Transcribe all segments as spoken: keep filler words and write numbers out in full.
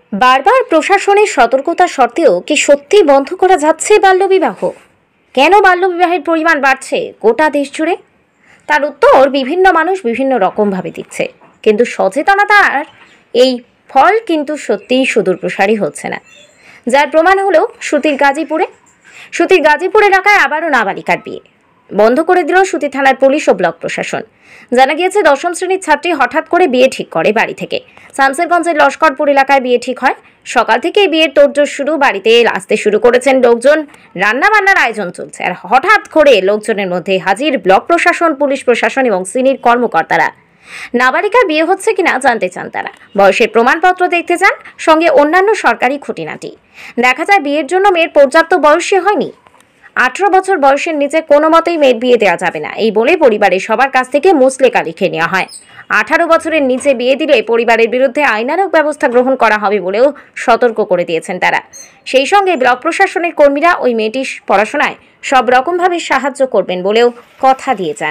বারবার প্রশাসনের সতর্কতা সত্ত্বেও কি সত্যি বন্ধ করা যাচ্ছে বাল্যবিবাহ? কেন বাল্যবিবাহের পরিমাণ বাড়ছে গোটা দেশ জুড়ে? তার উত্তর বিভিন্ন মানুষ বিভিন্ন রকমভাবে দিচ্ছে, কিন্তু সচেতনতার এই ফল কিন্তু সত্যিই সুদূর প্রসারী হচ্ছে না। যার প্রমাণ হলো সুতির গাজীপুরে সুতির গাজীপুর এলাকায় আবারও নাবালিকার বিয়ে বন্ধ করে দিল সুতি থানার পুলিশ ও ব্লক প্রশাসন। জানা গিয়েছে, দশম শ্রেণীর ছাত্রী হঠাৎ করে বিয়ে ঠিক করে বাড়ি থেকে। শামসেরগঞ্জের লস্করপুর এলাকায় বিয়ে ঠিক হয়। সকাল থেকে বিয়ের তোড়জোড় শুরু, বাড়িতে আসতে শুরু করেছেন লোকজন, রান্না বান্নার আয়োজন চলছে। আর হঠাৎ করে লোকজনের মধ্যে হাজির ব্লক প্রশাসন, পুলিশ প্রশাসন এবং সিনির কর্মকর্তারা। নাবালিকার বিয়ে হচ্ছে কিনা জানতে চান তারা, বয়সের প্রমাণপত্র দেখতে চান, সঙ্গে অন্যান্য সরকারি খুঁটিনাটি। দেখা যায় বিয়ের জন্য মেয়ের পর্যাপ্ত বয়সী হয়নি। আঠারো বছর বয়সের নিচে কোনো মতেই মেয়ের বিয়ে দেওয়া যাবে না, এই বলে পরিবারের সবার কাছ থেকে মুচলেকা লিখে নেওয়া হয়। আঠারো বছরের নিচে বিয়ে দিলে পরিবারের বিরুদ্ধে আইনানুগ ব্যবস্থা গ্রহণ করা হবে বলেও সতর্ক করে দিয়েছেন তারা। সেই সঙ্গে ব্লক প্রশাসনের কর্মীরা ওই মেয়েটির পড়াশোনায় সব রকমভাবে সাহায্য করবেন বলেও কথা দিয়ে যান।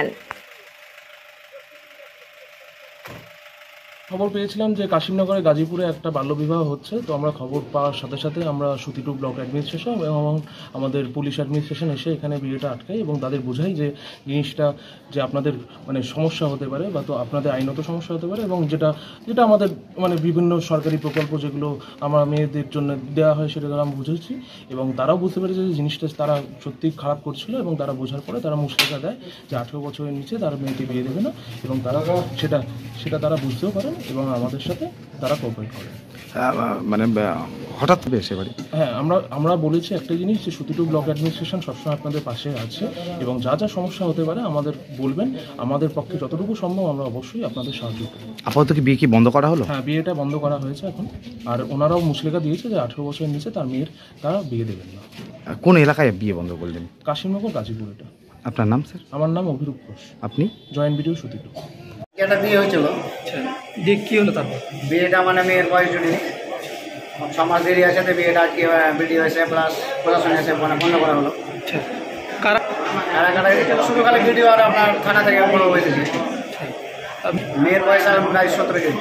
খবর পেয়েছিলাম যে কাশিমনগরে গাজীপুরে একটা বাল্যবিবাহ হচ্ছে, তো আমরা খবর পাওয়ার সাথে সাথে আমরা সুতি টু ব্লক অ্যাডমিনিস্ট্রেশন এবং আমাদের পুলিশ অ্যাডমিনিস্ট্রেশন এসে এখানে বিয়েটা আটকাই এবং তাদের বোঝাই যে জিনিসটা যে আপনাদের মানে সমস্যা হতে পারে বা তো আপনাদের আইনত সমস্যা হতে পারে, এবং যেটা যেটা আমাদের মানে বিভিন্ন সরকারি প্রকল্প যেগুলো আমরা মেয়েদের জন্য দেওয়া হয় সেটা তারা বুঝেছি এবং তারাও বুঝতে পেরেছে যে জিনিসটা তারা সত্যিই খারাপ করছিল এবং তারা বোঝার পরে তারা মুচলেকা দেয় যে আঠেরো বছরের নিচে তারা মেয়েকে বিয়ে দেবে না, এবং তারা সেটা সেটা তারা বুঝতেও পারেন এবং আমাদের সাথে তারা কোঅপারেট করে। মানে হঠাৎ এসে বাড়ি হ্যাঁ, আমরা আমরা বলেছি একটা জিনিস যে সুতি টু ব্লক অ্যাডমিনিস্ট্রেশন সবসময় আপনাদের পাশে আছে এবং যা যা সমস্যা হতে পারে আমাদের বলবেন, আমাদের পক্ষে যতটুকু সম্ভব আমরা অবশ্যই আপনাদের সাহায্য করব। আপাতত কি বিয়ে কি বন্ধ করা হলো? হ্যাঁ, বিয়েটা বন্ধ করা হয়েছে এখন, আর ওনারাও মুচলেকা দিয়েছে যে আঠেরো বছরের নিচে তার মেয়ের তারা বিয়ে দেবেন না। কোন এলাকায় বিয়ে বন্ধ করলেন? কাশিমনগর গাজীপুর। এটা আপনার নাম স্যার? আমার নাম অভিরূপ ঘোষ। আপনি? জয়েন্ট ভিডিও সুতি টু। একটা বিয়ে হয়েছিল। দিয়ে কী হলো তারপর? বিয়েটা মানে মেয়ের বয়স জুড়ে ছ মাস দেরি আছে, তো বিয়েটা আজকে বিডিও এসে প্লাস প্রশাসন এসে মানে বন্ধ করা হলো। কারা কারা কারা শুরুকালে ভিডিও আর আপনার থানা থেকে বড় হয়েছে। মেয়ের বয়স আর প্রায় সতেরো কেজি।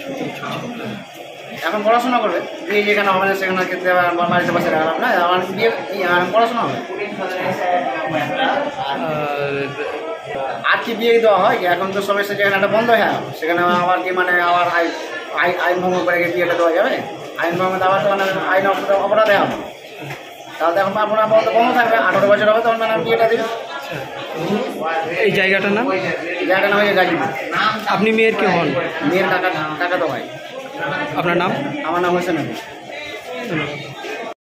এখন পড়াশোনা করবে, বিয়ে যেখানে হবে না সেখানে ক্ষেত্রে বাড়িতে বসে রাখলাম না, আমার বিয়ে পড়াশোনা হবে। আর কি বিয়ে দেওয়া হয় কি, এখন তো সবাই যেখানে একটা বন্ধ হয়ে সেখানে আবার কি মানে আবার আইন আইন ভঙ্গ করে বিয়েটা দেওয়া যাবে? আইন ভঙ্গ দেওয়া তো মানে আইন অপরাধে হবে, তাহলে এখন আপনার বন্ধ বন্ধ থাকবে। আঠারো বছর হবে তখন মানে বিয়েটা দিবে। এই জায়গাটার নাম? জায়গাটার নাম হয়ে গাজীপুর। আপনি মেয়ের কে হন? মেয়ের টাকা টাকা তো ভাই। আপনার নাম? আমার নাম হোসেন আলী।